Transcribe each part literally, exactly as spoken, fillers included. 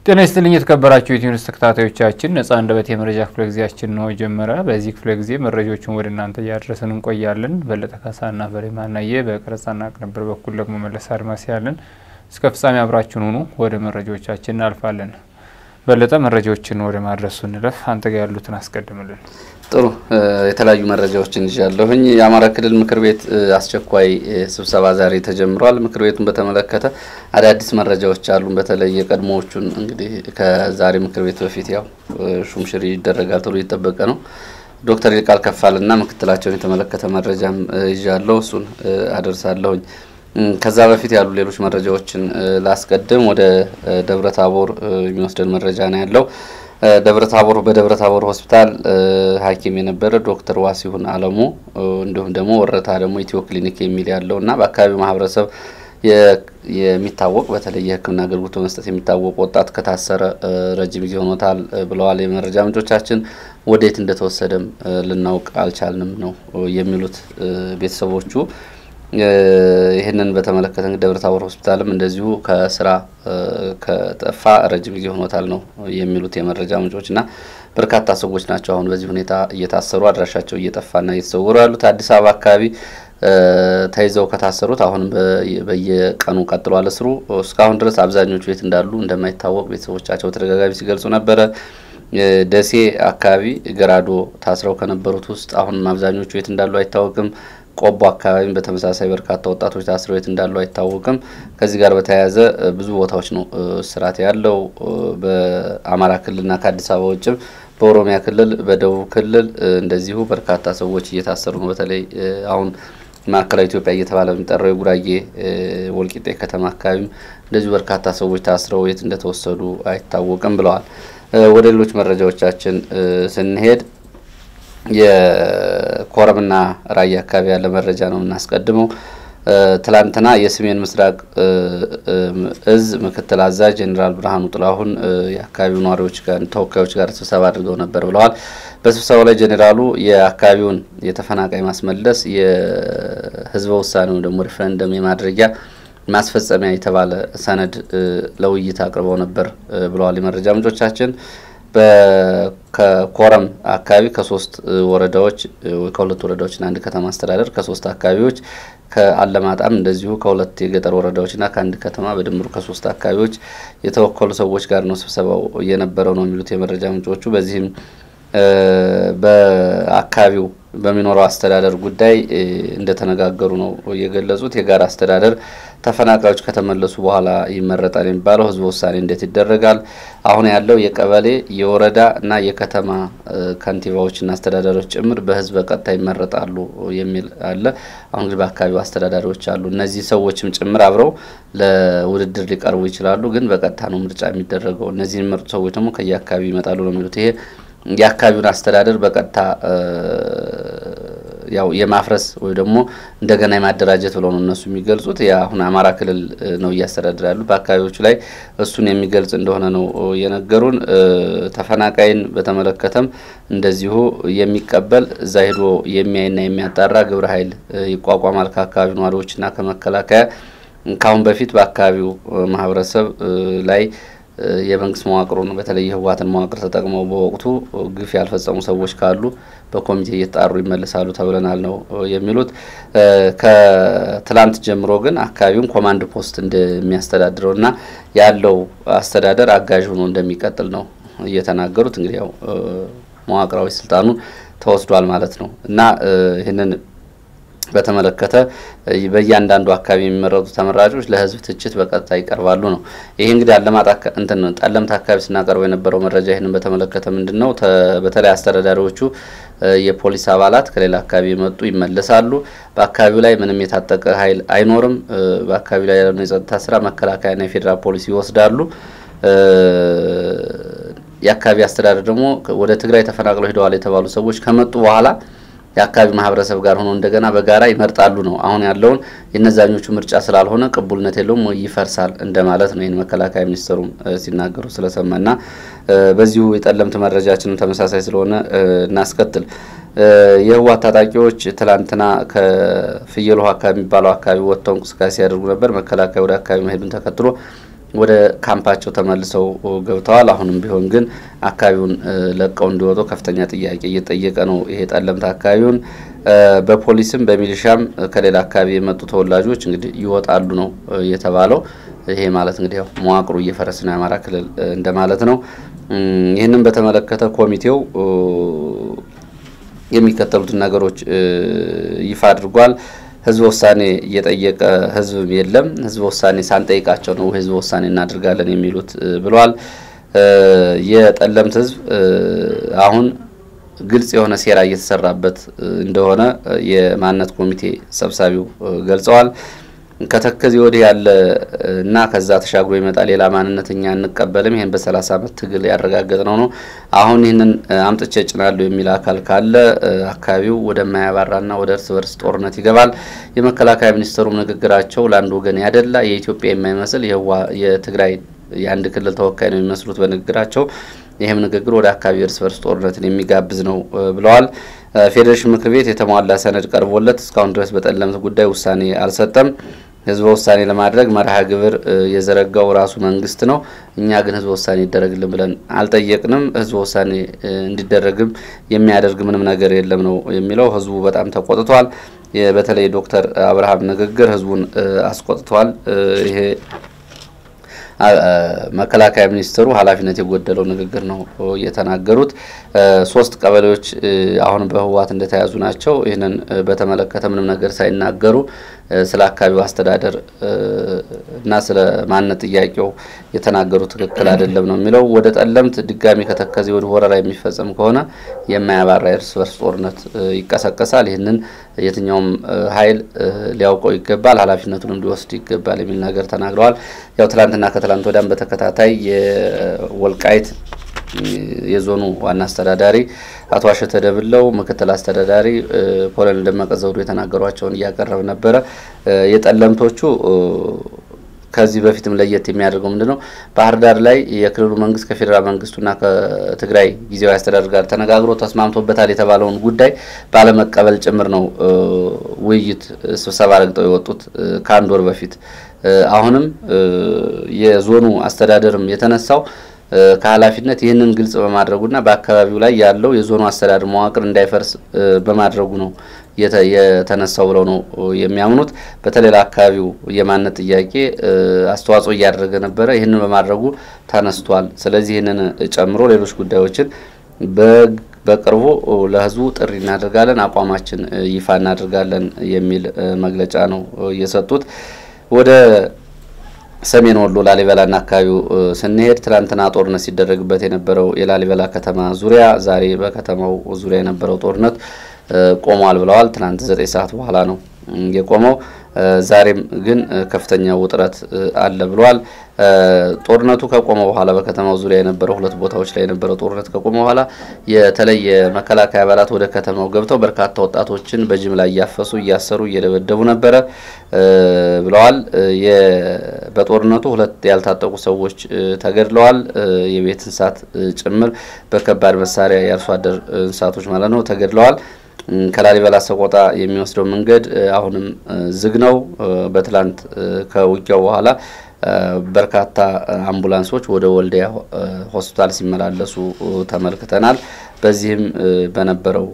ጤና ይስጥልኝ የተከበራችሁ የዩቲዩብ ተከታታዮቻችን ነፃ አንደበት የመረጃ ክፍለ ጊዜያችን ነው ጀመረ። በዚህ ክፍለ ጊዜ መረጃዎችን ወደ እናንተ ያደረሰን እንቆያለን። በለጠ ካሳና በሬማናየ በቀረጻና ቅንብር በኩል ደግሞ መለስ አድማስ ያለን እስከ ፍጻሜ አብራችሁን ሁኑ። ወደ መረጃዎቻችን እናልፋለን። በለጠ መረጃዎችን ወደ ማድረሱ እንለፍ። አንተ ጋር ያሉትን አስቀድምልን። ጥሩ የተለያዩ መረጃዎችን ይዣለሁኝ። የአማራ ክልል ምክር ቤት አስቸኳይ ስብሰባ ዛሬ ተጀምሯል። ምክር ቤቱን በተመለከተ አዳዲስ መረጃዎች አሉ። በተለይ የቀድሞዎቹን እንግዲህ ከዛሬ ምክር ቤት በፊት ያው ሹምሽሪ ይደረጋል ተብሎ እየተጠበቀ ነው። ዶክተር ይልቃል ከፋልና ምክትላቸውን የተመለከተ መረጃም ይዣለሁ፣ እሱን አደርሳለሁኝ። ከዛ በፊት ያሉ ሌሎች መረጃዎችን ላስቀድም። ወደ ደብረ ታቦር የሚወስደን መረጃ ነው ያለው። ደብረ ታቦር በደብረ ታቦር ሆስፒታል ሐኪም የነበረ ዶክተር ዋሲሁን አለሙ እንዲሁም ደግሞ ወረታ ደግሞ ኢትዮ ክሊኒክ የሚል ያለውና በአካባቢው ማህበረሰብ የሚታወቅ በተለይ የሕክምና አገልግሎት መስጠት የሚታወቅ ወጣት ከታሰረ ረጅም ጊዜ ሆኖታል ብለዋል የመረጃ ምንጮቻችን። ወዴት እንደተወሰደም ልናውቅ አልቻልንም ነው የሚሉት ቤተሰቦቹ። ይሄንን በተመለከተ ደብረ ታቦር ሆስፒታልም እንደዚሁ ከስራ ከጠፋ ረጅም ጊዜ ሆኖታል ነው የሚሉት የመረጃ ምንጮችና በርካታ ሰዎች ናቸው አሁን በዚህ ሁኔታ እየታሰሩ አድራሻቸው እየጠፋና እየተሰወሩ ያሉት። አዲስ አበባ አካባቢ ተይዘው ከታሰሩት አሁን በየቀኑ ቀጥሏል እስሩ። እስካሁን ድረስ አብዛኞቹ የት እንዳሉ እንደማይታወቅ ቤተሰቦቻቸው ተደጋጋሚ ሲገልጹ ነበር። ደሴ አካባቢ ገራዶ ታስረው ከነበሩት ውስጥ አሁን አብዛኞቹ የት እንዳሉ አይታወቅም። ቆቦ አካባቢ በተመሳሳይ በርካታ ወጣቶች ታስረው የት እንዳሉ አይታወቅም። ከዚህ ጋር በተያያዘ ብዙ ቦታዎች ነው ስራት ያለው በአማራ ክልልና ከአዲስ አበባ ውጭ በኦሮሚያ ክልል በደቡብ ክልል እንደዚሁ በርካታ ሰዎች እየታሰሩ ነው። በተለይ አሁን ማዕከላዊ ኢትዮጵያ እየተባለ የሚጠራው የጉራጌ ወልቂጤ ከተማ አካባቢ እንደዚሁ በርካታ ሰዎች ታስረው የት እንደተወሰዱ አይታወቅም ብለዋል። ወደ ሌሎች መረጃዎቻችን ስንሄድ የኮረምና ራያ አካባቢ ያለ መረጃ ነው እናስቀድመው። ትላንትና የሰሜን ምስራቅ እዝ ምክትል አዛዥ ጀነራል ብርሃኑ ጥላሁን የአካባቢው ነዋሪዎች ጋር ተወካዮች ጋር ስብሰባ አድርገው ነበር ብለዋል። በስብሰባው ላይ ጀነራሉ የአካባቢውን የተፈናቃይ ማስመለስ የህዝበ ውሳኔው ደግሞ ሪፈረንደም የማድረጊያ ማስፈጸሚያ የተባለ ሰነድ ለውይይት አቅርበው ነበር ብለዋል የመረጃ ምንጮቻችን። በኮረም አካባቢ ከሶስት ወረዳዎች ከሁለት ወረዳዎችና አንድ ከተማ አስተዳደር ከሶስት አካባቢዎች ከአለማጣም እንደዚሁ ከሁለት የገጠር ወረዳዎችና ከአንድ ከተማ በድምሩ ከሶስት አካባቢዎች የተወከሉ ሰዎች ጋር ነው ስብሰባው የነበረው ነው የሚሉት የመረጃ ምንጮቹ። በዚህም በአካባቢው በሚኖረው አስተዳደር ጉዳይ እንደተነጋገሩ ነው የገለጹት። የጋራ አስተዳደር ተፈናቃዮች ከተመለሱ በኋላ ይመረጣል የሚባለው ህዝብ ውሳኔ እንዴት ይደረጋል? አሁን ያለው የቀበሌ የወረዳ እና የከተማ ከንቲባዎችና አስተዳዳሪዎች ጭምር በህዝብ ቀጥታ ይመረጣሉ የሚል አለ። አሁን ግን በአካባቢው አስተዳዳሪዎች አሉ። እነዚህ ሰዎችም ጭምር አብረው ለውድድር ሊቀርቡ ይችላሉ፣ ግን በቀጥታ ነው ምርጫ የሚደረገው። እነዚህ የሚመረጡ ሰዎች ደግሞ ከየአካባቢው ይመጣሉ ነው የሚሉት። ይሄ የአካባቢውን አስተዳደር በቀጥታ ያው የማፍረስ ወይ ደግሞ እንደገና የማደራጀት ብለው ነው እነሱ የሚገልጹት። ያ አሁን አማራ ክልል ነው እያስተዳደረ ያሉ በአካባቢዎች ላይ እሱን የሚገልጽ እንደሆነ ነው የነገሩን። ተፈናቃይን በተመለከተም እንደዚሁ የሚቀበል እዛ ሄዶ የሚያይና የሚያጣራ ግብረ ኃይል ይቋቋማል ከአካባቢው ነዋሪዎችና ከመከላከያ። ካሁን በፊት በአካባቢው ማህበረሰብ ላይ የመንግስት መዋቅሩን በተለይ ህዋትን መዋቅር ተጠቅመው በወቅቱ ግፍ ያልፈጸሙ ሰዎች ካሉ በኮሚቴ እየተጣሩ ይመለሳሉ ተብለናል ነው የሚሉት። ከትላንት ጀምሮ ግን አካባቢውን ኮማንድ ፖስት እንደሚያስተዳድረውና ያለው አስተዳደር አጋዥ ሆኖ እንደሚቀጥል ነው እየተናገሩት። እንግዲህ ያው መዋቅራዊ ስልጣኑን ተወስዷል ማለት ነው እና ይሄንን በተመለከተ በእያንዳንዱ አካባቢ የሚመረጡ ተመራጮች ለህዝብ ትችት በቀጥታ ይቀርባሉ ነው። ይሄ እንግዲህ አለማጣ እንትን ጠለምት አካባቢ ስናቀርበው የነበረው መረጃ ይሄንን በተመለከተ ምንድነው በተለይ አስተዳዳሪዎቹ የፖሊስ አባላት ከሌላ አካባቢ የመጡ ይመለሳሉ። በአካባቢው ላይ ምንም የታጠቀ ኃይል አይኖርም። በአካባቢው ላይ ያለው የጸጥታ ስራ መከላከያና የፌደራል ፖሊስ ይወስዳሉ። የአካባቢ አስተዳደር ደግሞ ወደ ትግራይ ተፈናቅለው ሄደዋል የተባሉ ሰዎች ከመጡ በኋላ የአካባቢ ማህበረሰብ ጋር ሆኖ እንደገና በጋራ ይመርጣሉ ነው። አሁን ያለውን የነዛኞቹ ምርጫ ስላልሆነ ቅቡልነት የለውም ወይ ይፈርሳል እንደማለት ነው። ይሄን መከላከያ ሚኒስትሩም ሲናገሩ ስለሰማና በዚሁ የጠለምት መረጃችንን ተመሳሳይ ስለሆነ እናስከትል። የህወሓት ታጣቂዎች ትላንትና ከፍየል ውሃ አካባቢ የሚባለው አካባቢ ወጥተው እንቅስቃሴ ያደርጉ ነበር። መከላከያ ወደ አካባቢ መሄዱን ተከትሎ ወደ ካምፓቸው ተመልሰው ገብተዋል። አሁንም ቢሆን ግን አካባቢውን ለቀው እንዲወጡ ከፍተኛ ጥያቄ እየጠየቀ ነው። ይሄ ጠለምት አካባቢውን በፖሊስም በሚሊሻም ከሌላ አካባቢ የመጡ ተወላጆች እንግዲህ ይወጣሉ ነው የተባለው። ይሄ ማለት እንግዲህ ያው መዋቅሩ እየፈረሰ ነው የአማራ ክልል እንደማለት ነው። ይሄንን በተመለከተ ኮሚቴው የሚከተሉትን ነገሮች ይፋ አድርጓል። ህዝብ ውሳኔ እየጠየቀ ህዝብ የለም፣ ህዝብ ውሳኔ ሳንጠይቃቸው ነው ህዝብ ውሳኔ እናድርጋለን የሚሉት ብሏል። የጠለምት ህዝብ አሁን ግልጽ የሆነ ሴራ እየተሰራበት እንደሆነ የማንነት ኮሚቴ ሰብሳቢው ገልጸዋል። ከተከዚ ወዲህ ያለ እና ከዛ ተሻግሮ ይመጣ ሌላ ማንነተኛ እንቀበልም፣ ይሄን በ30 አመት ትግል ያረጋገጥነው ነው። አሁን ይሄንን አምጥቼ ጭናለሁ የሚል አካል ካለ አካባቢው ወደማያባራና ወደ እርስ በርስ ጦርነት ይገባል። የመከላከያ ሚኒስትሩም ንግግራቸው ለአንድ ወገን ያደላ የኢትዮጵያ የማይመስል የትግራይ የአንድ ክልል ተወካይ ነው የሚመስሉት በንግግራቸው። ይሄም ንግግር ወደ አካባቢ እርስ በርስ ጦርነትን የሚጋብዝ ነው ብለዋል። ፌዴሬሽን ምክር ቤት የተሟላ ሰነድ ቀርቦለት እስካሁን ድረስ በጠለምት ጉዳይ ውሳኔ አልሰጠም። ህዝብ ውሳኔ ለማድረግ መርሃ ግብር የዘረጋው ራሱ መንግስት ነው። እኛ ግን ህዝብ ውሳኔ ይደረግልን ብለን አልጠየቅንም። ህዝብ ውሳኔ እንዲደረግም የሚያደርግ ምንም ነገር የለም ነው የሚለው። ህዝቡ በጣም ተቆጥቷል። በተለይ ዶክተር አብርሃም ንግግር ህዝቡን አስቆጥቷል። ይሄ መከላከያ ሚኒስትሩ ኃላፊነት የጎደለው ንግግር ነው የተናገሩት። ሶስት ቀበሌዎች አሁን በህዋት እንደተያዙ ናቸው። ይሄንን በተመለከተ ምንም ነገር ሳይናገሩ ስለ አካባቢው አስተዳደር እና ስለ ማንነት ጥያቄው የተናገሩ ትክክል አይደለም ነው የሚለው። ወደ ጠለምት ድጋሚ ከተከዚ ወደ ወረራ የሚፈጸም ከሆነ የማያባራ እርስ በርስ ጦርነት ይቀሰቀሳል። ይሄንን የትኛውም ኃይል ሊያውቀው ይገባል፣ ኃላፊነቱንም ሊወስድ ይገባል የሚል ነገር ተናግረዋል። ያው ትላንትና ከትላንት ወዲያም በተከታታይ የወልቃይት የዞኑ ዋና አስተዳዳሪ አቶ አሸተ ደብለው ምክትል አስተዳዳሪ ኮሎኔል ደመቀ ዘውዱ የተናገሯቸውን እያቀረበ ነበር። የጠለምቶቹ ከዚህ በፊትም ለየት የሚያደርገው ምንድነው ባህር ዳር ላይ የክልሉ መንግስት ከፌደራል መንግስቱና ከትግራይ ጊዜያዊ አስተዳደር ጋር ተነጋግሮ ተስማምቶበታል የተባለውን ጉዳይ ባለመቀበል ጭምር ነው ውይይት ስብሰባ አድርገው የወጡት ከአንድ ወር በፊት። አሁንም የዞኑ አስተዳደርም የተነሳው ከኃላፊነት ይህንን ግልጽ በማድረጉና በአካባቢው ላይ ያለው የዞኑ አስተዳደር መዋቅር እንዳይፈርስ በማድረጉ ነው የተነሳው ብለው ነው የሚያምኑት። በተለይ አካባቢው የማንነት ጥያቄ አስተዋጽኦ እያደረገ ነበር፣ ይህንን በማድረጉ ተነስቷል። ስለዚህ ይህንን ጨምሮ ሌሎች ጉዳዮችን በቅርቡ ለህዝቡ ጥሪ እናደርጋለን፣ አቋማችን ይፋ እናደርጋለን የሚል መግለጫ ነው የሰጡት። ወደ ሰሜን ወሎ ላሊበላና አካባቢው ስንሄድ ትላንትና ጦርነት ሲደረግበት የነበረው የላሊበላ ከተማ ዙሪያ ዛሬ በከተማው ዙሪያ የነበረው ጦርነት ቆሟል ብለዋል። ትናንት ዘጠኝ ሰዓት በኋላ ነው የቆመው። ዛሬም ግን ከፍተኛ ውጥረት አለ ብለዋል። ጦርነቱ ከቆመ በኋላ በከተማው ዙሪያ የነበረው ሁለት ቦታዎች ላይ የነበረው ጦርነት ከቆመ በኋላ የተለየ መከላከያ አባላት ወደ ከተማው ገብተው በርካታ ወጣቶችን በጅምላ እያፈሱ እያሰሩ እየደበደቡ ነበር ብለዋል። በጦርነቱ ሁለት ያልታጠቁ ሰዎች ተገድለዋል። የቤት እንስሳት ጭምር በከባድ መሳሪያ ያርሶ አደር እንስሳቶች ማለት ነው ተገድለዋል። ከላሊበላ ሰቆጣ የሚወስደው መንገድ አሁንም ዝግ ነው። በትላንት ከውጊያው በኋላ በርካታ አምቡላንሶች ወደ ወልዲያ ሆስፒታል ሲመላለሱ ተመልክተናል። በዚህም በነበረው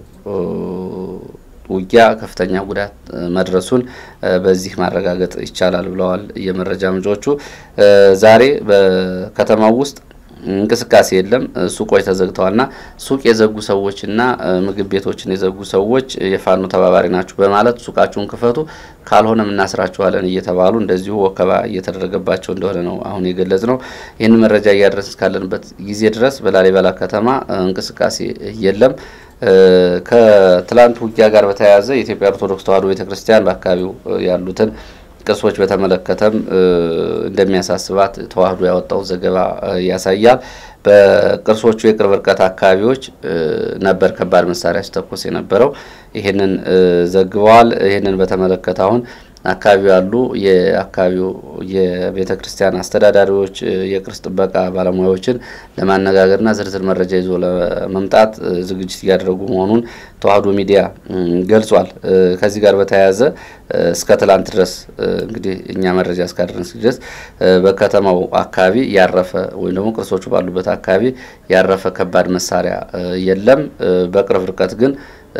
ውጊያ ከፍተኛ ጉዳት መድረሱን በዚህ ማረጋገጥ ይቻላል ብለዋል የመረጃ ምንጮቹ። ዛሬ በከተማው ውስጥ እንቅስቃሴ የለም፣ ሱቆች ተዘግተዋልና ሱቅ የዘጉ ሰዎችና ምግብ ቤቶችን የዘጉ ሰዎች የፋኖ ተባባሪ ናቸው በማለት ሱቃቸውን ክፈቱ ካልሆነም እናስራቸዋለን እየተባሉ እንደዚሁ ወከባ እየተደረገባቸው እንደሆነ ነው አሁን የገለጽነው። ይህን መረጃ እያደረስን ካለንበት ጊዜ ድረስ በላሊበላ ከተማ እንቅስቃሴ የለም። ከትላንት ውጊያ ጋር በተያያዘ የኢትዮጵያ ኦርቶዶክስ ተዋሕዶ ቤተክርስቲያን በአካባቢው ያሉትን ቅርሶች በተመለከተም እንደሚያሳስባት ተዋሕዶ ያወጣው ዘገባ ያሳያል። በቅርሶቹ የቅርብ ርቀት አካባቢዎች ነበር ከባድ መሳሪያ ሲተኮስ የነበረው። ይሄንን ዘግበዋል። ይሄንን በተመለከተ አሁን አካባቢ ያሉ የአካባቢው የቤተ ክርስቲያን አስተዳዳሪዎች የቅርስ ጥበቃ ባለሙያዎችን ለማነጋገርና ዝርዝር መረጃ ይዞ ለመምጣት ዝግጅት እያደረጉ መሆኑን ተዋህዶ ሚዲያ ገልጿል። ከዚህ ጋር በተያያዘ እስከ ትላንት ድረስ እንግዲህ እኛ መረጃ እስካደረስን ድረስ በከተማው አካባቢ ያረፈ ወይም ደግሞ ቅርሶቹ ባሉበት አካባቢ ያረፈ ከባድ መሳሪያ የለም። በቅርብ ርቀት ግን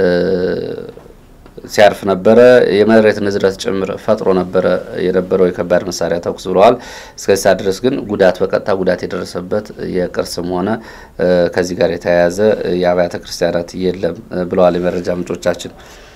ሲያርፍ ነበረ የመሬት ንዝረት ጭምር ፈጥሮ ነበረ የነበረው የከባድ መሳሪያ ተኩስ ብለዋል። እስከዚህ ሰዓት ድረስ ግን ጉዳት በቀጥታ ጉዳት የደረሰበት የቅርስም ሆነ ከዚህ ጋር የተያያዘ የአብያተ ክርስቲያናት የለም ብለዋል የመረጃ ምንጮቻችን።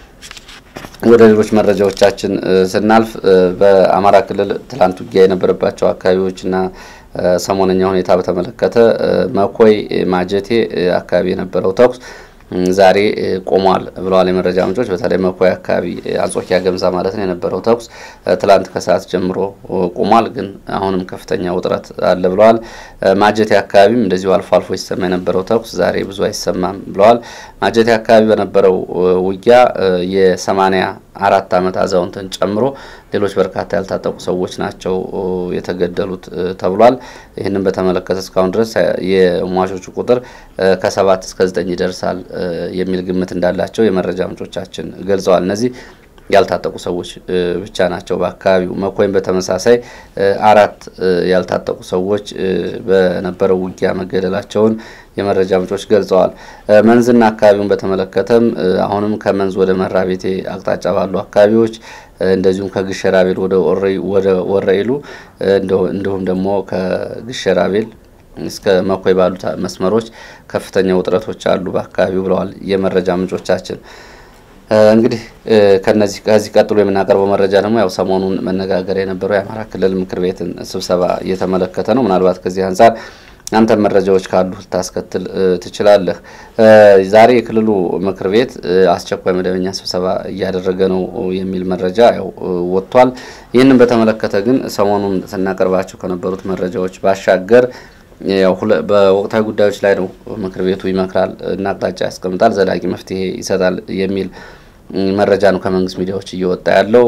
ወደ ሌሎች መረጃዎቻችን ስናልፍ በአማራ ክልል ትላንት ውጊያ የነበረባቸው አካባቢዎችና ሰሞነኛ ሁኔታ በተመለከተ መኮይ ማጀቴ አካባቢ የነበረው ተኩስ ዛሬ ቆሟል ብለዋል የመረጃ ምንጮች። በተለይ መኮይ አካባቢ አንጾኪያ ገምዛ ማለት ነው የነበረው ተኩስ ትላንት ከሰዓት ጀምሮ ቆሟል፣ ግን አሁንም ከፍተኛ ውጥረት አለ ብለዋል። ማጀቴ አካባቢም እንደዚሁ አልፎ አልፎ ይሰማ የነበረው ተኩስ ዛሬ ብዙ አይሰማም ብለዋል። ማጀቴ አካባቢ በነበረው ውጊያ የሰማንያ አራት አመት አዛውንትን ጨምሮ ሌሎች በርካታ ያልታጠቁ ሰዎች ናቸው የተገደሉት ተብሏል። ይህንን በተመለከተ እስካሁን ድረስ የሟቾቹ ቁጥር ከሰባት እስከ ዘጠኝ ይደርሳል የሚል ግምት እንዳላቸው የመረጃ ምንጮቻችን ገልጸዋል። እነዚህ ያልታጠቁ ሰዎች ብቻ ናቸው በአካባቢው። መኮይም በተመሳሳይ አራት ያልታጠቁ ሰዎች በነበረው ውጊያ መገደላቸውን የመረጃ ምንጮች ገልጸዋል። መንዝና አካባቢውን በተመለከተም አሁንም ከመንዝ ወደ መራቤቴ አቅጣጫ ባሉ አካባቢዎች እንደዚሁም ከግሸራቤል ወደ ወረይ ወደ ወረይሉ እንደሁም ደግሞ ከግሸራቤል እስከ መኮይ ባሉ መስመሮች ከፍተኛ ውጥረቶች አሉ በአካባቢው ብለዋል የመረጃ ምንጮቻችን። እንግዲህ ከነዚህ ከዚህ ቀጥሎ የምናቀርበው መረጃ ደግሞ ያው ሰሞኑን መነጋገር የነበረው የአማራ ክልል ምክር ቤትን ስብሰባ እየተመለከተ ነው። ምናልባት ከዚህ አንፃር አንተ መረጃዎች ካሉ ልታስከትል ትችላለህ። ዛሬ የክልሉ ምክር ቤት አስቸኳይ መደበኛ ስብሰባ እያደረገ ነው የሚል መረጃ ያው ወጥቷል። ይህንን በተመለከተ ግን ሰሞኑን ስናቀርባቸው ከነበሩት መረጃዎች ባሻገር ያው በወቅታዊ ጉዳዮች ላይ ነው ምክር ቤቱ ይመክራል እና አቅጣጫ ያስቀምጣል፣ ዘላቂ መፍትሄ ይሰጣል የሚል መረጃ ነው ከመንግስት ሚዲያዎች እየወጣ ያለው።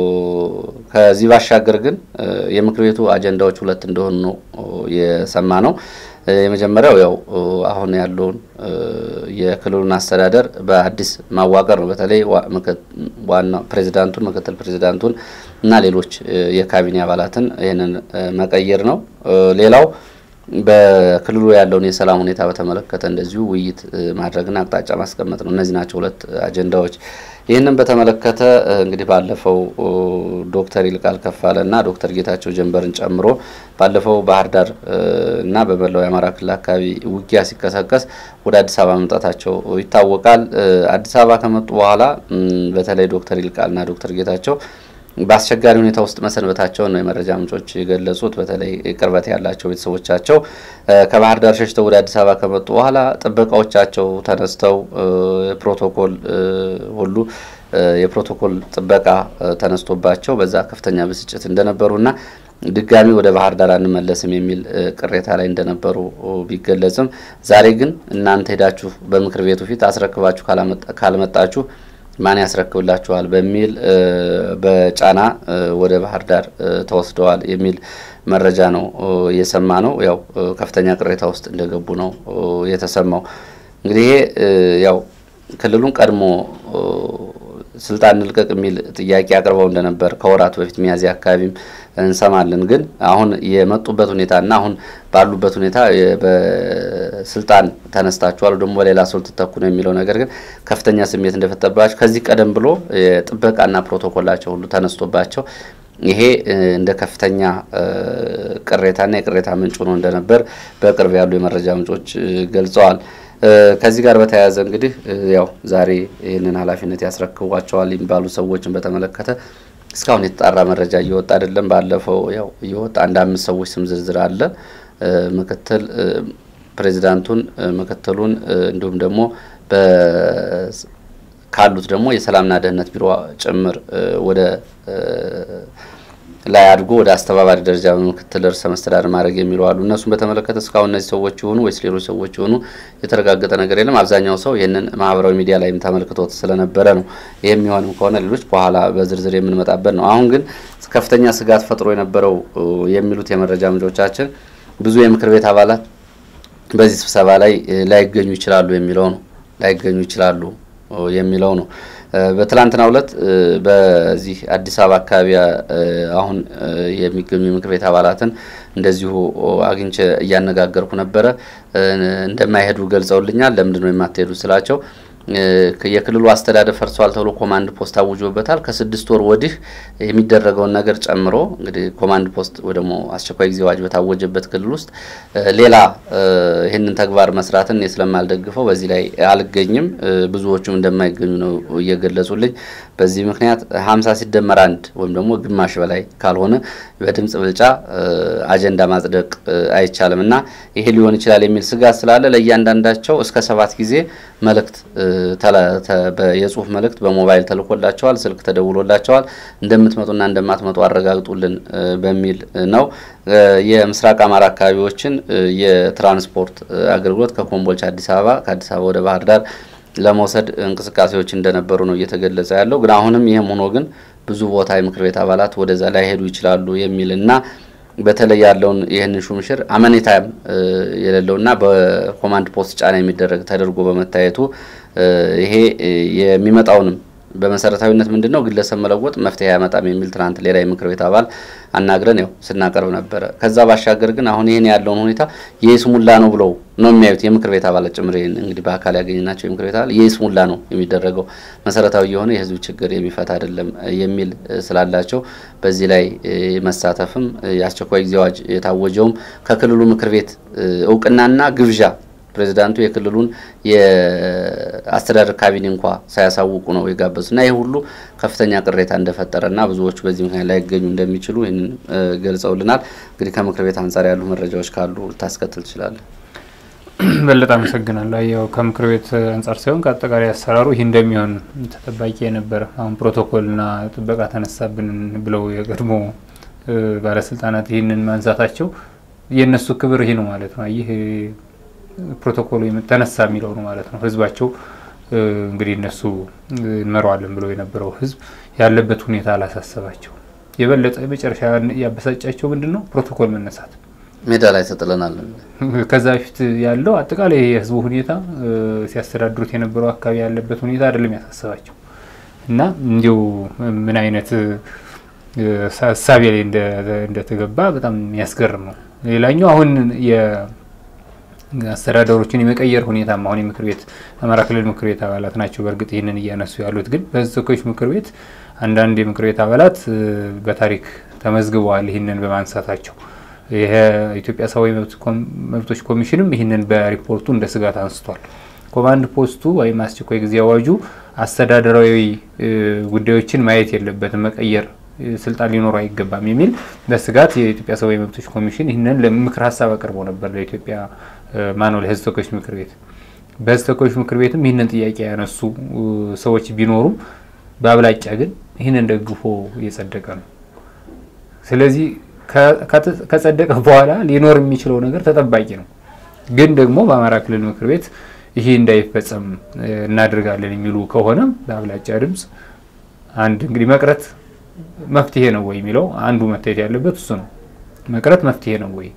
ከዚህ ባሻገር ግን የምክር ቤቱ አጀንዳዎች ሁለት እንደሆኑ ነው የሰማ ነው። የመጀመሪያው ያው አሁን ያለውን የክልሉን አስተዳደር በአዲስ ማዋቀር ነው። በተለይ ዋና ፕሬዝዳንቱን፣ ምክትል ፕሬዝዳንቱን እና ሌሎች የካቢኔ አባላትን ይሄንን መቀየር ነው። ሌላው በክልሉ ያለውን የሰላም ሁኔታ በተመለከተ እንደዚሁ ውይይት ማድረግና አቅጣጫ ማስቀመጥ ነው። እነዚህ ናቸው ሁለት አጀንዳዎች። ይህንን በተመለከተ እንግዲህ ባለፈው ዶክተር ይልቃል ከፋለና ዶክተር ጌታቸው ጀንበርን ጨምሮ ባለፈው ባህር ዳር እና በመላው የአማራ ክልል አካባቢ ውጊያ ሲከሰከስ ወደ አዲስ አበባ መምጣታቸው ይታወቃል። አዲስ አበባ ከመጡ በኋላ በተለይ ዶክተር ይልቃልና ዶክተር ጌታቸው በአስቸጋሪ ሁኔታ ውስጥ መሰንበታቸውን ነው የመረጃ ምንጮች የገለጹት። በተለይ ቅርበት ያላቸው ቤተሰቦቻቸው ከባህር ዳር ሸሽተው ወደ አዲስ አበባ ከመጡ በኋላ ጥበቃዎቻቸው ተነስተው ፕሮቶኮል ሁሉ የፕሮቶኮል ጥበቃ ተነስቶባቸው በዛ ከፍተኛ ብስጭት እንደነበሩና ድጋሚ ወደ ባህር ዳር አንመለስም የሚል ቅሬታ ላይ እንደነበሩ ቢገለጽም ዛሬ ግን እናንተ ሄዳችሁ በምክር ቤቱ ፊት አስረክባችሁ ካልመጣችሁ ማን ያስረክብላችኋል በሚል በጫና ወደ ባህር ዳር ተወስደዋል የሚል መረጃ ነው የሰማ ነው። ያው ከፍተኛ ቅሬታ ውስጥ እንደገቡ ነው የተሰማው። እንግዲህ ያው ክልሉን ቀድሞ ስልጣን ልቀቅ የሚል ጥያቄ አቅርበው እንደነበር ከወራት በፊት ሚያዝያ አካባቢም እንሰማለን። ግን አሁን የመጡበት ሁኔታና አሁን ባሉበት ሁኔታ በስልጣን ተነስታቸዋል ደግሞ በሌላ ሰው ተተኩ ነው የሚለው ነገር ግን ከፍተኛ ስሜት እንደፈጠረባቸው ከዚህ ቀደም ብሎ የጥበቃና ፕሮቶኮላቸው ሁሉ ተነስቶባቸው ይሄ እንደ ከፍተኛ ቅሬታና የቅሬታ ምንጭ ሆኖ እንደነበር በቅርብ ያሉ የመረጃ ምንጮች ገልጸዋል። ከዚህ ጋር በተያያዘ እንግዲህ ያው ዛሬ ይሄንን ኃላፊነት ያስረክቧቸዋል የሚባሉ ሰዎችን በተመለከተ እስካሁን የተጣራ መረጃ እየወጣ አይደለም። ባለፈው ያው እየወጣ አንድ አምስት ሰዎች ስም ዝርዝር አለ። ምክትል ፕሬዝዳንቱን፣ ምክትሉን እንዲሁም ደግሞ በ ካሉት ደግሞ የሰላምና ደህንነት ቢሮ ጭምር ወደ ላይ አድርጎ ወደ አስተባባሪ ደረጃ በመከተል ርዕሰ መስተዳድር ማድረግ የሚሉ አሉ። እነሱን በተመለከተ እስካሁን እነዚህ ሰዎች ሆኑ ወይስ ሌሎች ሰዎች ሆኑ የተረጋገጠ ነገር የለም። አብዛኛው ሰው ይሄንን ማህበራዊ ሚዲያ ላይም ተመልክቶት ስለነበረ ነው። ይሄም ይሆንም ከሆነ ሌሎች በኋላ በዝርዝር የምንመጣበት ነው። አሁን ግን ከፍተኛ ስጋት ፈጥሮ የነበረው የሚሉት የመረጃ ምንጮቻችን ብዙ የምክር ቤት አባላት በዚህ ስብሰባ ላይ ላይገኙ ይችላሉ የሚለው ነው ላይገኙ ይችላሉ የሚለው ነው። በትላንትናው ዕለት በዚህ አዲስ አበባ አካባቢ አሁን የሚገኙ የምክር ቤት አባላትን እንደዚሁ አግኝቼ እያነጋገርኩ ነበር። እንደማይሄዱ ገልጸውልኛል። ለምንድን ነው የማትሄዱ ስላቸው የክልሉ አስተዳደር ፈርሷል ተብሎ ኮማንድ ፖስት አውጆበታል። ከስድስት ወር ወዲህ የሚደረገውን ነገር ጨምሮ እንግዲህ ኮማንድ ፖስት ወደሞ አስቸኳይ ጊዜ አዋጅ በታወጀበት ክልል ውስጥ ሌላ ይሄንን ተግባር መስራትን ስለማልደግፈው በዚህ ላይ አልገኝም። ብዙዎቹም እንደማይገኙ ነው እየገለጹልኝ። በዚህ ምክንያት ሃምሳ ሲደመር አንድ ወይም ደግሞ ግማሽ በላይ ካልሆነ በድምጽ ብልጫ አጀንዳ ማጽደቅ አይቻልምና ይሄ ሊሆን ይችላል የሚል ስጋት ስላለ ለእያንዳንዳቸው እስከ ሰባት ጊዜ መልእክት የጽሁፍ መልእክት በሞባይል ተልኮላቸዋል፣ ስልክ ተደውሎላቸዋል። እንደምትመጡና እንደማትመጡ አረጋግጡልን በሚል ነው። የምስራቅ አማራ አካባቢዎችን የትራንስፖርት አገልግሎት ከኮምቦልቻ አዲስ አበባ ከአዲስ አበባ ወደ ባህር ዳር ለመውሰድ እንቅስቃሴዎች እንደነበሩ ነው እየተገለጸ ያለው። ግን አሁንም ይሄም ሆኖ ግን ብዙ ቦታ የምክር ቤት አባላት ወደዛ ላይ ሄዱ ይችላሉ የሚልና በተለይ ያለውን ይሄንን ሹምሽር አመኔታም የሌለውና በኮማንድ ፖስት ጫና የሚደረግ ተደርጎ በመታየቱ ይሄ የሚመጣውንም በመሰረታዊነት ምንድነው ግለሰብ መለወጥ መፍትሄ ያመጣም የሚል ትናንት ሌላ የምክር ቤት አባል አናግረን ያው ስናቀርብ ነበር። ከዛ ባሻገር ግን አሁን ይሄን ያለውን ሁኔታ የይስሙላ ነው ብለው ነው የሚያዩት የምክር ቤት አባላት ጭምር። እንግዲህ በአካል ያገኘናቸው የምክር ቤት አባላት የይስሙላ ነው የሚደረገው መሰረታዊ የሆነ የህዝብ ችግር የሚፈታ አይደለም የሚል ስላላቸው በዚህ ላይ መሳተፍም የአስቸኳይ ጊዜ አዋጅ የታወጀውም ከክልሉ ምክር ቤት እውቅናና ግብዣ ፕሬዝዳንቱ የክልሉን የአስተዳደር ካቢኔ እንኳን ሳያሳውቁ ነው የጋበዙና ይሄ ሁሉ ከፍተኛ ቅሬታ እንደፈጠረና ብዙዎች በዚህ ምክንያት ላይ ያገኙ እንደሚችሉ ይሄን ገልጸውልናል። እንግዲህ ከምክር ቤት አንፃር ያሉ መረጃዎች ካሉ ታስከትል ይችላል። በለጣም አመሰግናለሁ። ያው ከምክር ቤት አንፃር ሳይሆን ከአጠቃላይ አሰራሩ ይሄ እንደሚሆን ተጠባቂ የነበረ አሁን ፕሮቶኮልና ጥበቃ ተነሳብን ብለው የቀድሞ ባለስልጣናት ይሄንን ማንሳታቸው የነሱ ክብር ይሄ ነው ማለት ነው። ይሄ ፕሮቶኮሉ ተነሳ የሚለው ነው ማለት ነው። ህዝባቸው እንግዲህ እነሱ እንመራዋለን ብለው የነበረው ህዝብ ያለበት ሁኔታ አላሳሰባቸው። የበለጠ መጨረሻ ያበሳጫቸው ምንድነው ፕሮቶኮል መነሳት ሜዳ ላይ ተጥለናል። ከዛ በፊት ያለው አጠቃላይ የህዝቡ ሁኔታ ሲያስተዳድሩት የነበረው አካባቢ ያለበት ሁኔታ አይደለም ያሳሰባቸው እና እንዲው ምን አይነት ሳሳቢ ላይ እንደ እንደተገባ በጣም የሚያስገርም ነው። ሌላኛው አሁን የ አስተዳደሮችን የመቀየር ሁኔታ ማሁን የምክር ቤት አማራ ክልል ምክር ቤት አባላት ናቸው በርግጥ ይሄንን እያነሱ ያሉት። ግን በተወካዮች ምክር ቤት አንዳንድ የምክር ቤት አባላት በታሪክ ተመዝግበዋል ይሄንን በማንሳታቸው። ይሄ ኢትዮጵያ ሰብአዊ መብቶች ኮሚሽንም ይሄንን በሪፖርቱ እንደ ስጋት አንስቷል። ኮማንድ ፖስቱ ወይም አስቸኳይ ጊዜ አዋጁ አስተዳደራዊ ጉዳዮችን ማየት የለበትም መቀየር ስልጣን ሊኖር አይገባም የሚል በስጋት የኢትዮጵያ ሰብአዊ መብቶች ኮሚሽን ይሄንን ለምክር ሐሳብ አቅርቦ ነበር ለኢትዮጵያ ማኑል ህዝብ ተወካዮች ምክር ቤት። በህዝብ ተወካዮች ምክር ቤትም ይሄንን ጥያቄ ያነሱ ሰዎች ቢኖሩም በአብላጫ ግን ይሄንን ደግፎ የጸደቀ ነው። ስለዚህ ከጸደቀ በኋላ ሊኖር የሚችለው ነገር ተጠባቂ ነው። ግን ደግሞ በአማራ ክልል ምክር ቤት ይሄ እንዳይፈጸም እናደርጋለን የሚሉ ከሆነ በአብላጫ ድምጽ አንድ እንግዲህ መቅረት መፍትሄ ነው ወይ የሚለው አንዱ መታየት ያለበት እሱ ነው። መቅረት መፍትሄ ነው ወይ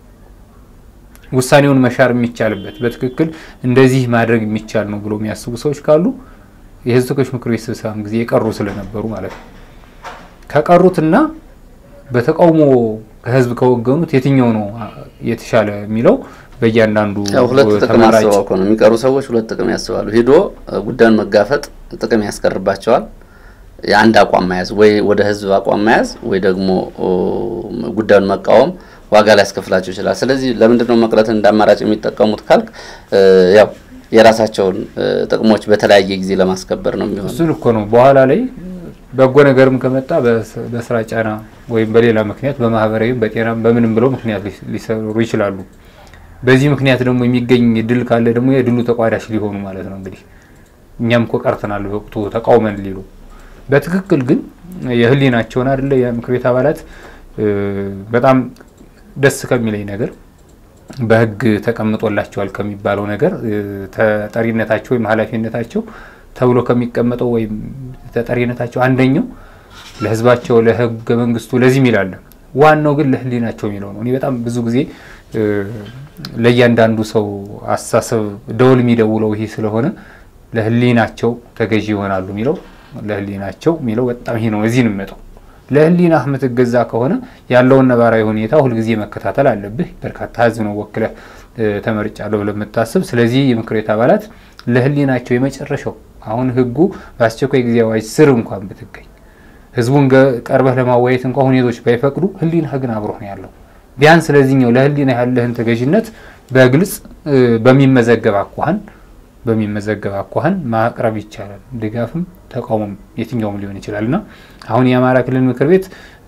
ውሳኔውን መሻር የሚቻልበት በትክክል እንደዚህ ማድረግ የሚቻል ነው ብሎ የሚያስቡ ሰዎች ካሉ የህዝብ ተወካዮች ምክር ቤት ስብሰባ ጊዜ የቀሩ ስለነበሩ ማለት ነው ከቀሩትና በተቃውሞ ከህዝብ ከወገኑት የትኛው ነው የተሻለ የሚለው በእያንዳንዱ ሁለት ጥቅም ያስባሉ ነው የሚቀሩ ሰዎች ሁለት ጥቅም ያስባሉ። ሄዶ ጉዳዩን መጋፈጥ ጥቅም ያስቀርባቸዋል። የአንድ አቋም መያዝ ወይ ወደ ህዝብ አቋም መያዝ ወይ ደግሞ ጉዳዩን መቃወም ዋጋ ላይ ያስከፍላቸው ይችላል። ስለዚህ ለምንድነው መቅረትን እንዳማራጭ የሚጠቀሙት ካልክ ያው የራሳቸውን ጥቅሞች በተለያየ ጊዜ ለማስከበር ነው የሚሆነው። እሱ እኮ ነው በኋላ ላይ በጎ ነገርም ከመጣ በስራ ጫና ወይም በሌላ ምክንያት በማህበራዊ በጤናም በምንም ብለው ምክንያት ሊሰሩ ይችላሉ። በዚህ ምክንያት ደግሞ የሚገኝ ድል ካለ ደግሞ የድሉ ተቋዳሽ ሊሆኑ ማለት ነው። እንግዲህ እኛም እኮ ቀርተናል በወቅቱ ተቃውመን ሊሉ በትክክል ግን የህሊናቸውን አይደለ የምክር ቤት አባላት በጣም ደስ ከሚለኝ ነገር በህግ ተቀምጦላቸዋል ከሚባለው ነገር ተጠሪነታቸው ወይም ኃላፊነታቸው ተብሎ ከሚቀመጠው ወይም ተጠሪነታቸው አንደኛው ለህዝባቸው ለህገ መንግስቱ ለዚህ ይላል ዋናው ግን ለህሊናቸው የሚለው ነው። እኔ በጣም ብዙ ጊዜ ለያንዳንዱ ሰው አሳሰብ ደውል የሚደውለው ይሄ ስለሆነ ለህሊናቸው ተገዢ ይሆናሉ የሚለው ለህሊናቸው የሚለው በጣም ይሄ ነው። እዚህ ነው መጣው ለህሊና አህመድ ገዛ ከሆነ ያለውን ነባራዊ ሁኔታ ሁሉ ጊዜ መከታተል አለብህ። በርካታ ህዝብ ነው ወክለ ተመርጫለሁ ብለህ መታሰብ። ስለዚህ የምክር ቤት አባላት ለህሊናቸው የመጨረሻው አሁን ህጉ በአስቸኳይ ጊዜ አዋጅ ስር እንኳን ብትገኝ ህዝቡን ቀርበህ ለማወያየት እንኳን ሁኔታዎች ባይፈቅዱ ህሊና ግን አብሮህ ነው ያለው። ቢያንስ ስለዚህኛው ለህሊና ያለህን ተገዥነት በግልጽ በሚመዘገብ አኳኋን በሚመዘገብ አኳኋን ማቅረብ ይቻላል። ድጋፍም ተቃውሞም የትኛውም ሊሆን ይችላልና አሁን የአማራ ክልል ምክር ቤት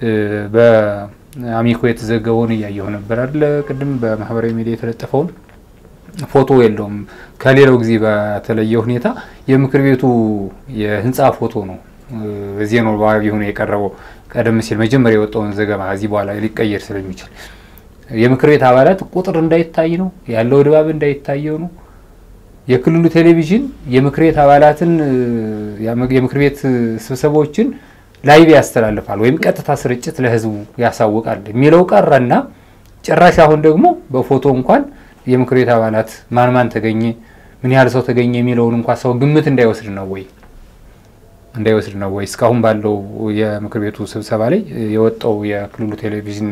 በአሚኮ የተዘገበውን ያየው ነበር አይደል? ቅድም በማህበራዊ ሚዲያ የተለጠፈውን ፎቶ የለውም ከሌላው ጊዜ በተለየ ሁኔታ የምክር ቤቱ የህንጻ ፎቶ ነው በዚህ ነው ባቢ ሆነ የቀረበው። ቀደም ሲል መጀመሪያ የወጣውን ዘገባ እዚህ በኋላ ሊቀየር ስለሚችል የምክር ቤት አባላት ቁጥር እንዳይታይ ነው ያለው ድባብ እንዳይታየው ነው። የክልሉ ቴሌቪዥን የምክር ቤት አባላትን የምክር ቤት ስብሰባዎችን ላይቭ ያስተላልፋል ወይም ቀጥታ ስርጭት ለህዝቡ ያሳውቃል የሚለው ቀረና ጭራሽ አሁን ደግሞ በፎቶ እንኳን የምክር ቤት አባላት ማን ማን ተገኘ ምን ያህል ሰው ተገኘ የሚለውን እንኳን ሰው ግምት እንዳይወስድ ነው ወይ እንዳይወስድ ነው ወይ እስካሁን ባለው የምክር ቤቱ ስብሰባ ላይ የወጣው የክልሉ ቴሌቪዥን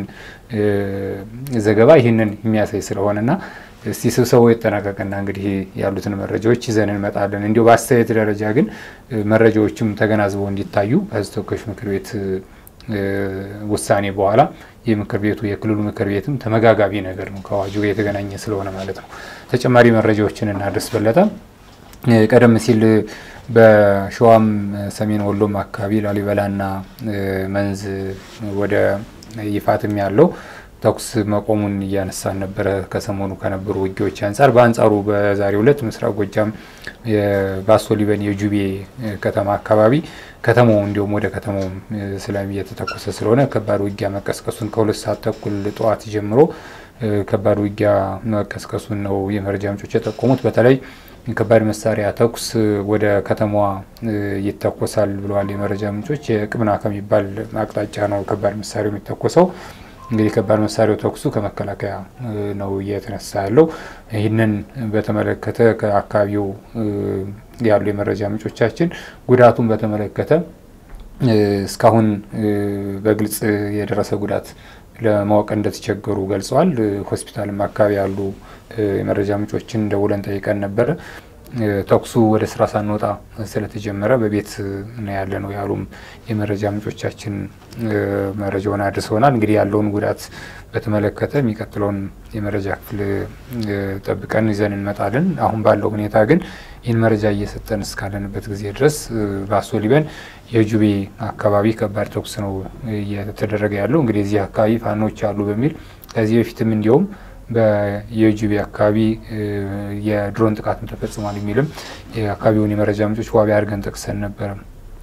ዘገባ ይሄንን የሚያሳይ ስለሆነና እስቲ ስብሰባው የተጠናቀቀና እንግዲህ ያሉትን መረጃዎች ይዘን እንመጣለን። እንዲው በአስተያየት ደረጃ ግን መረጃዎችም ተገናዝበው እንዲታዩ ህዝብ ተወካዮች ምክር ቤት ውሳኔ በኋላ የምክር ቤቱ የክልሉ ምክር ቤትም ተመጋጋቢ ነገር ነው ከአዋጁ ጋር የተገናኘ ስለሆነ ማለት ነው። ተጨማሪ መረጃዎችን እናድርስ በለጠ። ቀደም ሲል በሸዋም ሰሜን ወሎም አካባቢ ላሊበላና መንዝ ወደ ይፋትም ያለው ተኩስ መቆሙን ያነሳን ነበር ከሰሞኑ ከነበሩ ውጊያዎች አንፃር። በአንጻሩ በዛሬው ዕለት ምስራቅ ጎጃም የባሶ ሊበን የጁቤ ከተማ አካባቢ ከተማው እንዲሁም ወደ ከተማው ሰላም እየተተኮሰ ስለሆነ ከባድ ውጊያ መቀስቀሱን ከሁለት ሰዓት ተኩል ጠዋት ጀምሮ ከባድ ውጊያ መቀስቀሱን ነው የመረጃ ምንጮች የጠቆሙት። በተለይ ከባድ መሳሪያ ተኩስ ወደ ከተማዋ ይተኮሳል ብለዋል የመረጃ ምንጮች። የቅብና ከሚባል አቅጣጫ ነው ከባድ መሳሪያው የሚተኮሰው። እንግዲህ ከባድ መሳሪያው ተኩሱ ከመከላከያ ነው እየተነሳ ያለው። ይህንን በተመለከተ ከአካባቢው ያሉ የመረጃ ምንጮቻችን ጉዳቱን በተመለከተ እስካሁን በግልጽ የደረሰ ጉዳት ለማወቅ እንደተቸገሩ ገልጸዋል። ሆስፒታልም አካባቢ ያሉ የመረጃ ምንጮችን ደውለን ጠይቀን ነበር። ተኩሱ ወደ ስራ ሳንወጣ ስለተጀመረ በቤት ነው ያለነው ያሉም የመረጃ ምንጮቻችን መረጃውን አድርሰውናል። እንግዲህ ያለውን ጉዳት በተመለከተ የሚቀጥለውን የመረጃ ክፍል ጠብቀን ይዘን እንመጣለን። አሁን ባለው ሁኔታ ግን ይህን መረጃ እየሰጠን እስካለንበት ጊዜ ድረስ ባሶ ሊበን የጁቤ አካባቢ ከባድ ተኩስ ነው እየተደረገ ያለው። እንግዲህ እዚህ አካባቢ ፋኖች አሉ በሚል ከዚህ በፊትም እንዲያውም በየጁቤ አካባቢ የድሮን ጥቃት ተፈጽሟል የሚልም የአካባቢውን የመረጃ ምንጮች ዋቢ አድርገን ጠቅሰን ነበር።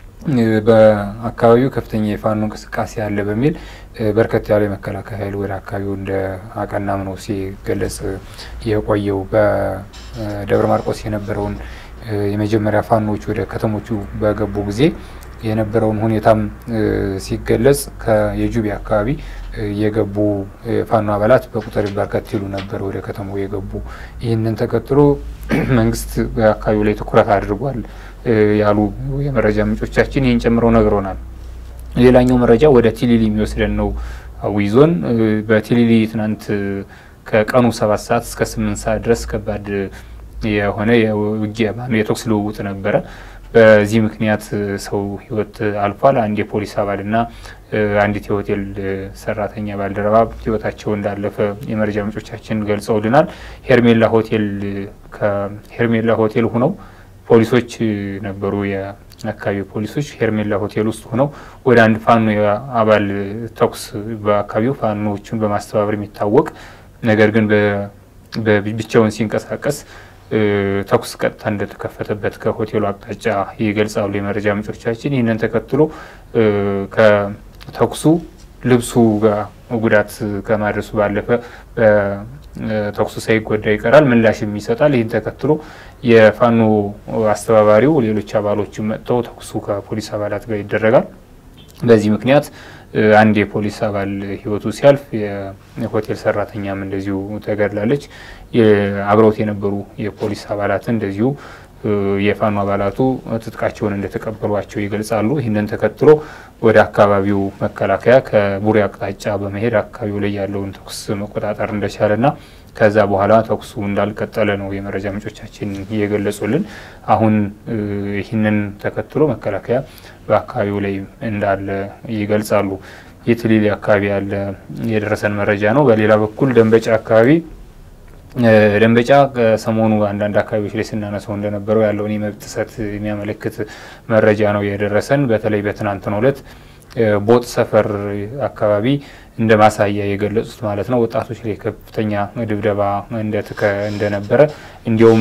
በአካባቢው ከፍተኛ የፋኖ እንቅስቃሴ ያለ በሚል በርከት ያለ መከላከያ ኃይል ወደ አካባቢው እንደ አቀናም ነው ሲገለጽ የቆየው። በደብረ ማርቆስ የነበረውን የመጀመሪያ ፋኖች ወደ ከተሞቹ በገቡ ጊዜ የነበረውን ሁኔታም ሲገለጽ ከየጁቤ አካባቢ የገቡ ፋኖ አባላት በቁጥር በርከት ይሉ ነበር ወደ ከተማው የገቡ። ይህንን ተከትሎ መንግስት በአካባቢው ላይ ትኩረት አድርጓል ያሉ የመረጃ ምንጮቻችን ይህን ጨምረው ነግረውናል። ሌላኛው መረጃ ወደ ቲሊሊ የሚወስደን ነው። አዊ ዞን በቲሊሊ ትናንት ከቀኑ ሰባት ሰዓት እስከ ስምንት ሰዓት ድረስ ከባድ የሆነ የውጊያ ማለት የተኩስ ልውውጥ ነበረ። በዚህ ምክንያት ሰው ህይወት አልፏል። አንድ የፖሊስ አባልና አንዲት የሆቴል ሰራተኛ ባልደረባ ህይወታቸው እንዳለፈ የመረጃ ምንጮቻችን ገልጸውልናል። ሄርሜላ ሆቴል ከሄርሜላ ሆቴል ሆነው ፖሊሶች ነበሩ የአካባቢው ፖሊሶች ሄርሜላ ሆቴል ውስጥ ሆነው ወደ አንድ ፋኖ አባል ተኩስ በአካባቢው ፋኖዎችን በማስተባበር የሚታወቅ ነገር ግን በብቻውን ሲንቀሳቀስ ተኩስ ቀጥታ እንደተከፈተበት ከሆቴሉ አቅጣጫ ይገልጻሉ የመረጃ ምንጮቻችን። ይህንን ተከትሎ ከተኩሱ ልብሱ ጋር ጉዳት ከማድረሱ ባለፈ ተኩሱ ሳይጎዳ ይቀራል፣ ምላሽም ይሰጣል። ይህን ተከትሎ የፋኖ አስተባባሪው ሌሎች አባሎችም መጥተው ተኩሱ ከፖሊስ አባላት ጋር ይደረጋል። በዚህ ምክንያት አንድ የፖሊስ አባል ህይወቱ ሲያልፍ የሆቴል ሰራተኛም እንደዚሁ ተገድላለች። አብረውት የነበሩ የፖሊስ አባላት እንደዚሁ የፋኖ አባላቱ ትጥቃቸውን እንደተቀበሏቸው ይገልጻሉ። ይህንን ተከትሎ ወደ አካባቢው መከላከያ ከቡሬ አቅጣጫ በመሄድ አካባቢው ላይ ያለውን ተኩስ መቆጣጠር እንደቻለና ከዛ በኋላ ተኩሱ እንዳልቀጠለ ነው የመረጃ ምንጮቻችን እየገለጹልን። አሁን ይህንን ተከትሎ መከላከያ በአካባቢው ላይ እንዳለ ይገልጻሉ። የትሊሊ አካባቢ ያለ የደረሰን መረጃ ነው። በሌላ በኩል ደንበጫ አካባቢ ደንበጫ ሰሞኑ አንዳንድ አካባቢዎች ላይ ስናነሳው እንደነበረው ያለውን የመብት ጥሰት የሚያመለክት መረጃ ነው የደረሰን። በተለይ በትናንትናው ዕለት ቦጥ ሰፈር አካባቢ እንደ ማሳያ የገለጹት ማለት ነው ወጣቶች ላይ ከፍተኛ ድብደባ እንደተከ እንደነበረ እንዲያውም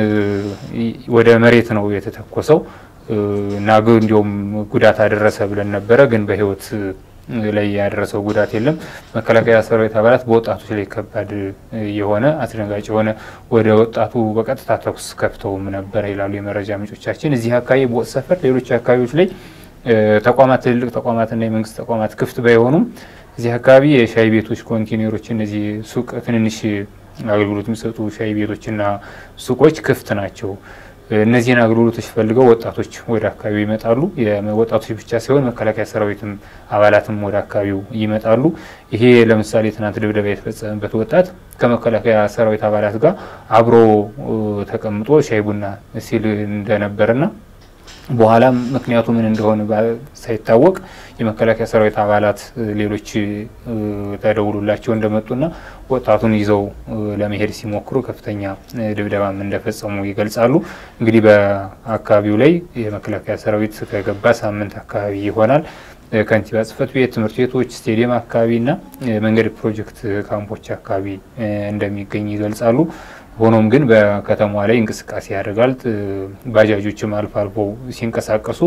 ወደ መሬት ነው የተተኮሰው እና እንዲያውም ጉዳት አደረሰ ብለን ነበረ፣ ግን በህይወት ላይ ያደረሰው ጉዳት የለም። መከላከያ ሰራዊት አባላት በወጣቶች ላይ ከባድ የሆነ አስደንጋጭ የሆነ ወደ ወጣቱ በቀጥታ ተኩስ ከፍተውም ነበር ይላሉ የመረጃ ምንጮቻችን። እዚህ አካባቢ ቦጥ ሰፈር ሌሎች አካባቢዎች ላይ ተቋማት ትልልቅ ተቋማትና የመንግስት ተቋማት ክፍት ባይሆኑም እዚህ አካባቢ የሻይ ቤቶች ኮንቲነሮች፣ እነዚህ ሱቅ ትንንሽ አገልግሎት የሚሰጡ ሻይ ቤቶችና ሱቆች ክፍት ናቸው። እነዚህን አገልግሎቶች ፈልገው ወጣቶች ወደ አካባቢው ይመጣሉ። የወጣቶች ብቻ ሳይሆን መከላከያ ሰራዊትም አባላትም ወደ አካባቢው ይመጣሉ። ይሄ ለምሳሌ ትናንት ድብደባ የተፈጸመበት ወጣት ከመከላከያ ሰራዊት አባላት ጋር አብሮ ተቀምጦ ሻይ ቡና ሲል እንደነበርና በኋላ ምክንያቱ ምን እንደሆነ ሳይታወቅ የመከላከያ ሰራዊት አባላት ሌሎች ተደውሉላቸው እንደመጡና ወጣቱን ይዘው ለመሄድ ሲሞክሩ ከፍተኛ ድብደባም እንደፈጸሙ ይገልጻሉ። እንግዲህ በአካባቢው ላይ የመከላከያ ሰራዊት ከገባ ሳምንት አካባቢ ይሆናል። ከንቲባ ጽሕፈት ቤት፣ ትምህርት ቤቶች፣ ስቴዲየም አካባቢና መንገድ ፕሮጀክት ካምፖች አካባቢ እንደሚገኝ ይገልጻሉ። ሆኖም ግን በከተማዋ ላይ እንቅስቃሴ ያደርጋል። ባጃጆችም አልፎ አልፎ ሲንቀሳቀሱ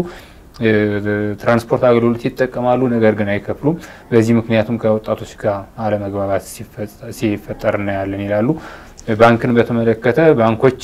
ትራንስፖርት አገልግሎት ይጠቀማሉ፣ ነገር ግን አይከፍሉም። በዚህ ምክንያቱም ከወጣቶች ጋር አለመግባባት ሲፈጠር እናያለን ይላሉ። ባንክን በተመለከተ ባንኮች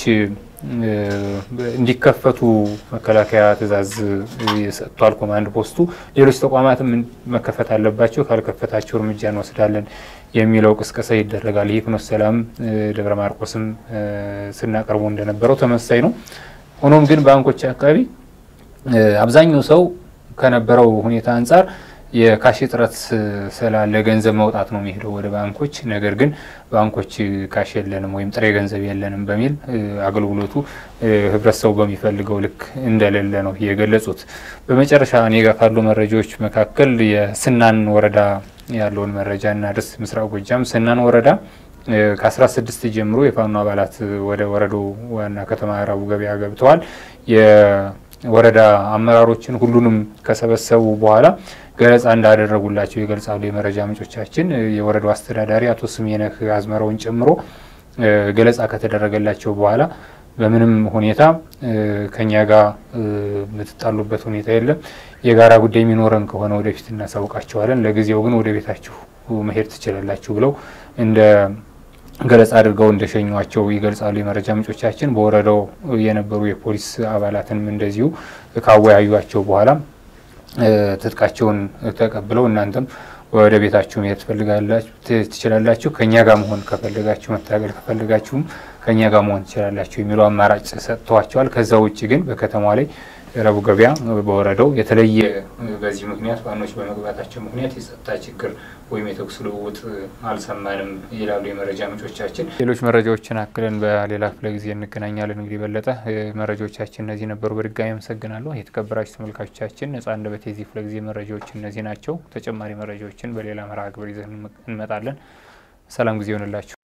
እንዲከፈቱ መከላከያ ትዕዛዝ ሰጥቷል ኮማንድ ፖስቱ። ሌሎች ተቋማትም መከፈት አለባቸው፣ ካልከፈታቸው እርምጃ እንወስዳለን የሚለው ቅስቀሳ ይደረጋል። ይህ ፍኖተ ሰላም ደብረ ማርቆስም ስናቀርቡ እንደነበረው ተመሳሳይ ነው። ሆኖም ግን ባንኮች አካባቢ አብዛኛው ሰው ከነበረው ሁኔታ አንፃር የካሽ እጥረት ስላለ ገንዘብ መውጣት ነው የሚሄደው ወደ ባንኮች። ነገር ግን ባንኮች ካሽ የለንም ወይም ጥሬ ገንዘብ የለንም በሚል አገልግሎቱ ህብረተሰቡ በሚፈልገው ልክ እንደሌለ ነው የገለጹት። በመጨረሻ እኔ ጋር ካሉ መረጃዎች መካከል የስናን ወረዳ ያለውን መረጃ እናድርስ። ምስራቅ ጎጃም ስናን ወረዳ ከ16 ጀምሮ የፋኖ አባላት ወደ ወረዳው ዋና ከተማ ራቡ ገበያ ገብተዋል። የወረዳ አመራሮችን ሁሉንም ከሰበሰቡ በኋላ ገለጻ እንዳደረጉላቸው ይገልጻሉ የመረጃ ምንጮቻችን። የወረዳው አስተዳዳሪ አቶ ስሜነህ አዝመራውን ጨምሮ ገለጻ ከተደረገላቸው በኋላ በምንም ሁኔታ ከኛ ጋር የምትጣሉበት ሁኔታ የለም፣ የጋራ ጉዳይ የሚኖረን ከሆነ ወደፊት እናሳውቃቸዋለን፣ ለጊዜው ግን ወደ ቤታችሁ መሄድ ትችላላችሁ ብለው እንደ ገለጻ አድርገው እንደሸኟቸው ይገልጻሉ የመረጃ ምንጮቻችን። በወረዳው የነበሩ የፖሊስ አባላትንም እንደዚሁ ካወያዩአቸው በኋላ ትጥቃቸውን ተቀብለው እናንተም ወደ ቤታችሁ መሄድ ትፈልጋላችሁ ትችላላችሁ፣ ከኛ ጋር መሆን ከፈለጋችሁ መታገል ከፈለጋችሁም ከኛ ጋር መሆን ትችላላችሁ የሚለው አማራጭ ሰጥተዋቸዋል። ከዛ ውጪ ግን በከተማው ላይ ራቡ ገበያ በወረዳው የተለየ በዚህ ምክንያት ባኖች በመግባታቸው ምክንያት የጸጥታ ችግር ወይም የተኩስ ልውውጥ አልሰማንም ይላሉ የመረጃ ምንጮቻችን። ሌሎች መረጃዎችን አክለን በሌላ ክፍለ ጊዜ እንገናኛለን። እንግዲህ በለጠ መረጃዎቻችን እነዚህ ነበሩ። በድጋሚ አመሰግናለሁ። የተከበራችሁ ተመልካቾቻችን ነጻ አንደበት የዚህ ክፍለ ጊዜ መረጃዎች እነዚህ ናቸው። ተጨማሪ መረጃዎችን በሌላ መርሃ ግብር ይዘን እንመጣለን። ሰላም ጊዜ ይሁንላችሁ።